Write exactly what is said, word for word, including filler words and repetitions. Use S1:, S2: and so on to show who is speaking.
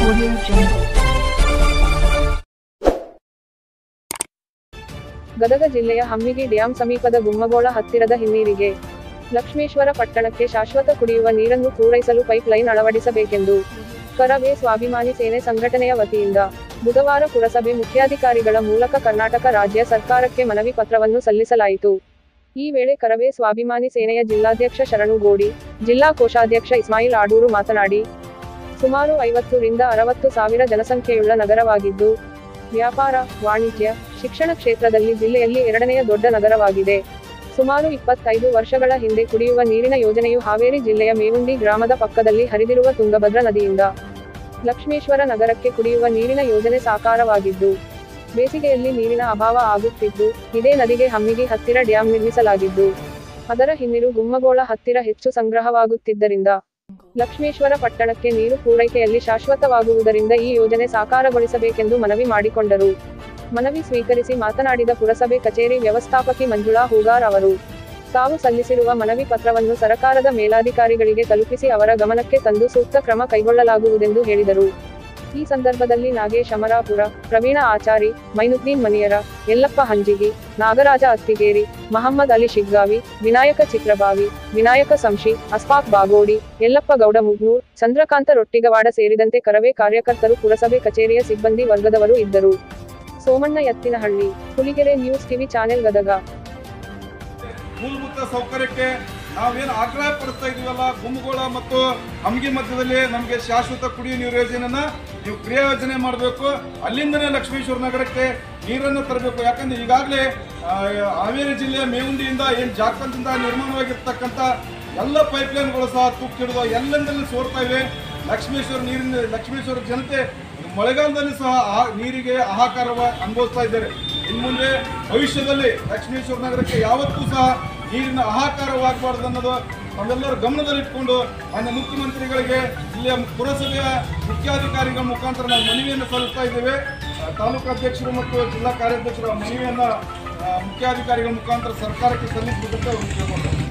S1: Audio Jungle. Gadag ಜಿಲ್ಲೆಯ Hammigi dam ಸಮೀಪದ ಗುಮ್ಮಗೋಳ ಹತ್ತಿರದ ಹಿನ್ನೀರಿಗೆ ಲಕ್ಷ್ಮೇಶ್ವರ ಪಟ್ಟಣಕ್ಕೆ ಶಾಶ್ವತ ಕುಡಿಯುವ ನೀರನ್ನು ಪೂರೈಸಲು ಪೈಪ್ ಲೈನ್ ಅಳವಡಿಸಬೇಕೆಂದು ಕರವೇ ಸ್ವಾಭಿಮಾನಿ ಸೇನೆ ಸಂಘಟನೆಯ ವತಿಯಿಂದ ಬುಧವಾರ ಪುರಸಭೆ ಮುಖ್ಯಾಧಿಕಾರಿಗಳ ಮೂಲಕ ಕರ್ನಾಟಕ ರಾಜ್ಯ ಸರ್ಕಾರಕ್ಕೆ ಮನವಿ ಪತ್ರವನ್ನು ಸಲ್ಲಿಸಲಾಯಿತು. ಈ ವೇಳೆ ಕರವೇ ಸ್ವಾಭಿಮಾನಿ ಸೇನೆಯ ಜಿಲ್ಲಾಧ್ಯಕ್ಷ ಶರಣು ಗೋಡಿ, ಜಿಲ್ಲಾ ಕೋಶಾಧ್ಯಕ್ಷ ಇಸ್ಮಾಯಿಲ್ ಆಡೂರು ಮಾತನಾಡಿ, ಸುಮಾರು ಐವತ್ತು ರಿಂದ ಅರವತ್ತು ಸಾವಿರ ಜನಸಂಖ್ಯೆಯುಳ್ಳ ನಗರವಾಗಿದ್ದು, ವ್ಯಾಪಾರ, ವಾಣಿಜ್ಯ, ಶಿಕ್ಷಣ ಕ್ಷೇತ್ರದಲ್ಲಿ ಜಿಲ್ಲೆಯಲ್ಲಿ ಎರಡನೆಯ ದೊಡ್ಡ ನಗರವಾಗಿದೆ. ಸುಮಾರು ಇಪ್ಪತ್ತೈದು ವರ್ಷಗಳ ಹಿಂದೆ ಕುಡಿಯುವ ನೀರಿನ ಯೋಜನೆಯು ಹಾವೇರಿ ಜಿಲ್ಲೆಯ ಮೇವುಂಡಿ ಗ್ರಾಮದ ಪಕ್ಕದಲ್ಲಿ ಹರಿದಿರುವ ತುಂಗಭದ್ರಾ ನದಿಯಿಂದ ಲಕ್ಷ್ಮೇಶ್ವರ ನಗರಕ್ಕೆ ಕುಡಿಯುವ ನೀರಿನ ಯೋಜನೆ ಸಾಕಾರವಾಗಿದ್ದು, ಬೇಸಿಗೆಯಲ್ಲಿ ನೀರಿನ ಅಭಾವ ಆಗುತ್ತಿದ್ದು, ಇದೇ ನದಿಗೆ ಹಮ್ಮಿಗಿ ಹತ್ತಿರ ಡ್ಯಾಂ ನಿರ್ಮಿಸಲಾಗಿದ್ದು, ಅದರ ಹಿನ್ನೀರು ಗುಮ್ಮಗೋಳ ಹತ್ತಿರ ಹೆಚ್ಚು ಸಂಗ್ರಹವಾಗುತ್ತಿದ್ದರಿಂದ ಲಕ್ಷ್ಮೇಶ್ವರ ಪಟ್ಟಣಕ್ಕೆ ನೀರು ಪೂರೈಕೆಯಲ್ಲಿ ಶಾಶ್ವತವಾಗುವುದರಿಂದ ಈ ಯೋಜನೆ ಸಾಕಾರಗೊಳಿಸಬೇಕೆಂದು ಮನವಿ ಮಾಡಿಕೊಂಡರು. ಮನವಿ ಸ್ವೀಕರಿಸಿ ಮಾತನಾಡಿದ ಪುರಸಭೆ ಕಚೇರಿ ವ್ಯವಸ್ಥಾಪಕಿ ಮಂಜುಳಾ ಹೂಗಾರ್ ಅವರು, ತಾವು ಸಲ್ಲಿಸಿರುವ ಮನವಿ ಪತ್ರವನ್ನು ಸರಕಾರದ ಮೇಲಾಧಿಕಾರಿಗಳಿಗೆ ತಲುಪಿಸಿ ಅವರ ಗಮನಕ್ಕೆ ತಂದು ಸೂಕ್ತ ಕ್ರಮ ಕೈಗೊಳ್ಳಲಾಗುವುದೆಂದು ಹೇಳಿದರು. ಈ ಸಂದರ್ಭದಲ್ಲಿ ನಾಗೇಶ್ ಅಮರಾಪುರ, ಪ್ರವೀಣ ಆಚಾರಿ, ಮೈನುದ್ದೀನ್ ಮನಿಯರ, ಯಲ್ಲಪ್ಪ ಹಂಜಿಗಿ, ನಾಗರಾಜ ಅತ್ತಿಗೇರಿ, ಮಹಮ್ಮದ್ ಅಲಿ ಶಿಗ್ಗಾವಿ, ವಿನಾಯಕ ಚಿತ್ರಬಾವಿ, ವಿನಾಯಕ ಸಂಶಿ, ಅಸ್ಫಾಕ್ ಬಾಗೋಡಿ, ಯಲ್ಲಪ್ಪ ಗೌಡ ಮುಗ್ನೂರ್, ಚಂದ್ರಕಾಂತ ರೊಟ್ಟಿಗವಾಡ ಸೇರಿದಂತೆ ಕರವೇ ಕಾರ್ಯಕರ್ತರು, ಪುರಸಭೆ ಕಚೇರಿಯ ಸಿಬ್ಬಂದಿ ವರ್ಗದವರು ಇದ್ದರು. Somanna Yattinahalli, Huligere news TV channel Gadag.
S2: ಮೂಲಭೂತ ಸೌಕರ್ಯಕ್ಕೆ ನಾವೇನು ಆಗ್ರಹ ಪಡಿಸ್ತಾ ಇದೀವಲ್ಲ, ಗುಮ್ಮಗೋಳ ಮತ್ತು ಹಮ್ಮಿಗಿ ಮಧ್ಯದಲ್ಲಿ ನಮಗೆ ಶಾಶ್ವತ ಕುಡಿಯುವ ನೀರು ಯೋಜನೆಯನ್ನ ನೀವು ಕ್ರಿಯಾ ಯೋಜನೆ ಮಾಡಬೇಕು. ಅಲ್ಲಿಂದನೇ ಲಕ್ಷ್ಮೇಶ್ವರ ನಗರಕ್ಕೆ ನೀರನ್ನು ತರಬೇಕು. ಯಾಕಂದ್ರೆ ಈಗಾಗಲೇ ಹಾವೇರಿ ಜಿಲ್ಲೆಯ ಮೇವುಂಡಿಯಿಂದ ಏನು ಜಾರ್ಖಂಡ್ದಿಂದ ನಿರ್ಮಾಣವಾಗಿರ್ತಕ್ಕಂಥ ಎಲ್ಲ ಪೈಪ್ಲೈನ್ಗಳು ಸಹ ತುಕ್ಕಿಡಿದು ಎಲ್ಲೆಂದರಲ್ಲಿ ಸೋರ್ತಾ ಇವೆ. ಲಕ್ಷ್ಮೇಶ್ವರ ನೀರಿನ ಲಕ್ಷ್ಮೇಶ್ವರ ಜನತೆ ಮಳೆಗಾಲದಲ್ಲಿ ಸಹ ಆ ನೀರಿಗೆ ಹಾಹಾಕಾರವ ಅನುಭವಿಸ್ತಾ ಇದ್ದಾರೆ. ಇನ್ನು ಮುಂದೆ ಭವಿಷ್ಯದಲ್ಲಿ ಲಕ್ಷ್ಮೇಶ್ವರ ನಗರಕ್ಕೆ ಯಾವತ್ತೂ ಸಹ ನೀರಿನ ಹಾಹಾಕಾರವಾಗಬಾರ್ದು ಅನ್ನೋದು ನಾವೆಲ್ಲರೂ ಗಮನದಲ್ಲಿಟ್ಕೊಂಡು ಮಾನ್ಯ ಮುಖ್ಯಮಂತ್ರಿಗಳಿಗೆ ಇಲ್ಲಿಯ ಪುರಸಭೆಯ ಮುಖ್ಯಾಧಿಕಾರಿಗಳ ಮುಖಾಂತರ ನಾವು ಮನವಿಯನ್ನು ಸಲ್ಲಿಸ್ತಾ ಇದ್ದೇವೆ. ತಾಲೂಕು ಅಧ್ಯಕ್ಷರು ಮತ್ತು ಜಿಲ್ಲಾ ಕಾರ್ಯಾಧ್ಯಕ್ಷರ ಮನವಿಯನ್ನು ಮುಖ್ಯಾಧಿಕಾರಿಗಳ ಮುಖಾಂತರ ಸರ್ಕಾರಕ್ಕೆ ಸಲ್ಲಿಸಬೇಕಂತ ಕೇಳ್ಕೊಂಡ್ರು.